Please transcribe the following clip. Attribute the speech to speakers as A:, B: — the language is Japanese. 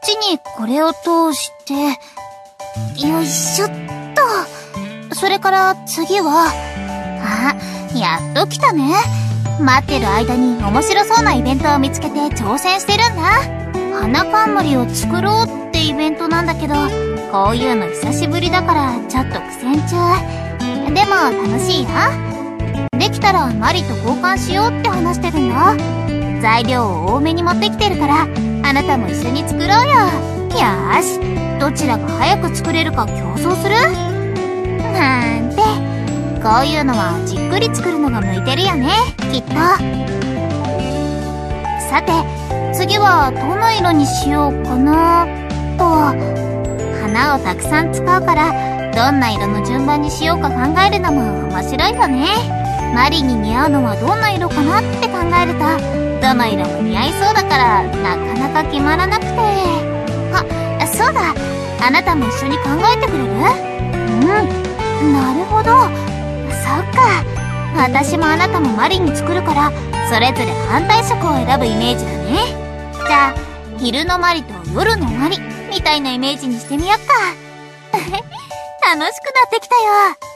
A: ちにこれを通して、よいしょっと。それから次は、やっと来たね。待ってる間に面白そうなイベントを見つけて挑戦してるんだ。花冠を作ろうってイベントなんだけど、こういうの久しぶりだからちょっと苦戦中。でも楽しいよ。できたらマリと交換しようって話してるんだ。材料を多めに持ってきてるから、あなたも一緒に作ろうよ。よーし、どちらが早く作れるか競争する？なんて、こういうのはじっくり作るのが向いてるよね、きっと。さて、次はどの色にしようかなと。花をたくさん使うから、どんな色の順番にしようか考えるのも面白いよね。マリに似合うのはどんな色かなって考えると、どの色も似合いそうだからなかなか決まらなくて。そうだ、あなたも一緒に考えてくれる？なるほど。そっか。私もあなたもマリに作るから、それぞれ反対色を選ぶイメージだね。じゃあ、昼のマリと夜のマリみたいなイメージにしてみよっか。楽しくなってきたよ。